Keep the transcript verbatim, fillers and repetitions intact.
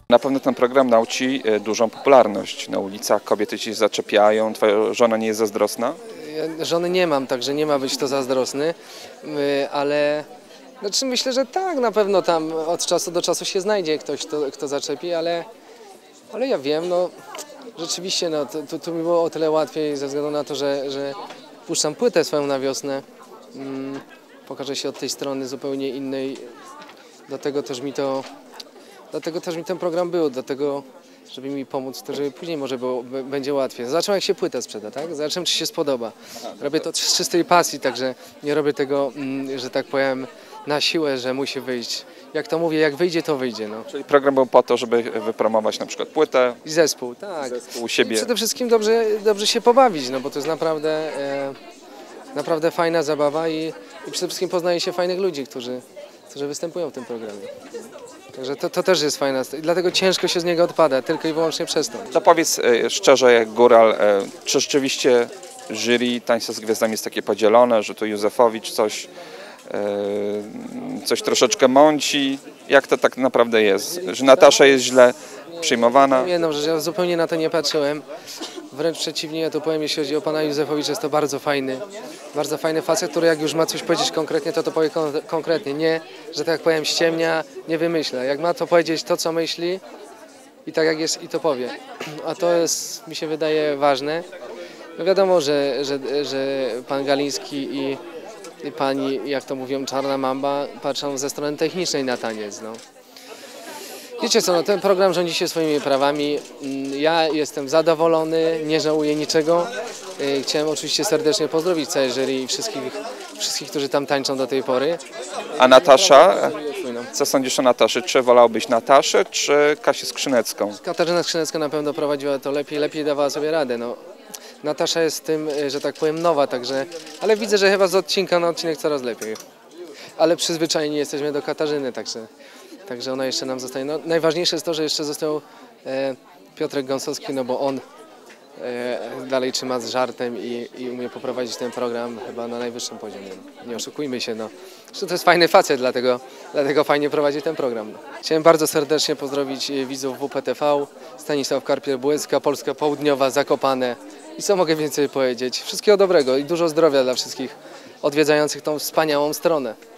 Na pewno ten program dał Ci dużą popularność na ulicach, kobiety Ci zaczepiają, Twoja żona nie jest zazdrosna? Ja żony nie mam, także nie ma być to zazdrosny, ale znaczy myślę, że tak, na pewno tam od czasu do czasu się znajdzie ktoś, kto, kto zaczepi, ale, ale ja wiem, no rzeczywiście no, tu, tu mi było o tyle łatwiej ze względu na to, że, że puszczam płytę swoją na wiosnę, mm, pokażę się od tej strony zupełnie innej, dlatego też mi to, dlatego też mi ten program był, dlatego żeby mi pomóc, to żeby później może było, będzie łatwiej. Zobaczymy, jak się płyta sprzeda, tak? Zobaczymy, czy się spodoba. Robię to z czystej pasji, także nie robię tego, że tak powiem, na siłę, że musi wyjść. Jak to mówię, jak wyjdzie, to wyjdzie. No. Czyli program był po to, żeby wypromować na przykład płytę? I zespół, tak. Zespół u siebie. I przede wszystkim dobrze, dobrze się pobawić, no bo to jest naprawdę, e, naprawdę fajna zabawa i, i przede wszystkim poznaje się fajnych ludzi, którzy, którzy występują w tym programie. Także to, to też jest fajne, dlatego ciężko się z niego odpada, tylko i wyłącznie przez to. To powiedz e, szczerze, jak góral, e, czy rzeczywiście jury Tańca z Gwiazdami jest takie podzielone, że tu Józefowicz coś, e, coś troszeczkę mąci? Jak to tak naprawdę jest? Że Natasza jest źle przyjmowana? Jedną rzecz, ja zupełnie na to nie patrzyłem. Wręcz przeciwnie, ja tu powiem, jeśli chodzi o pana Józefowicza, jest to bardzo fajny, bardzo fajny facet, który jak już ma coś powiedzieć konkretnie, to to powie kon konkretnie. Nie, że tak powiem, ściemnia, nie wymyśla. Jak ma to powiedzieć to, co myśli i tak jak jest, i to powie. A to jest, mi się wydaje, ważne. No wiadomo, że, że, że pan Galiński i, i pani, jak to mówią, Czarna Mamba, patrzą ze strony technicznej na taniec. No. Wiecie co, no, ten program rządzi się swoimi prawami. Ja jestem zadowolony, nie żałuję niczego. Chciałem oczywiście serdecznie pozdrowić całe jury i wszystkich, wszystkich, którzy tam tańczą do tej pory. A Natasza? Co sądzisz o Nataszy? Czy wolałbyś Nataszę, czy Kasię Skrzynecką? Katarzyna Skrzynecka na pewno prowadziła to lepiej, lepiej dawała sobie radę. No. Natasza jest tym, że tak powiem, nowa, także, ale widzę, że chyba z odcinka na odcinek coraz lepiej. Ale przyzwyczajeni jesteśmy do Katarzyny, także... Także ona jeszcze nam zostaje. No, najważniejsze jest to, że jeszcze został e, Piotrek Gąsowski, no bo on e, dalej trzyma z żartem i, i umie poprowadzić ten program chyba na najwyższym poziomie. Nie oszukujmy się, no. Zresztą to jest fajny facet, dlatego, dlatego fajnie prowadzi ten program. No. Chciałem bardzo serdecznie pozdrowić widzów W P T V, Stanisław Karpiel-Błyska, Polska Południowa, Zakopane. I co mogę więcej powiedzieć? Wszystkiego dobrego i dużo zdrowia dla wszystkich odwiedzających tą wspaniałą stronę.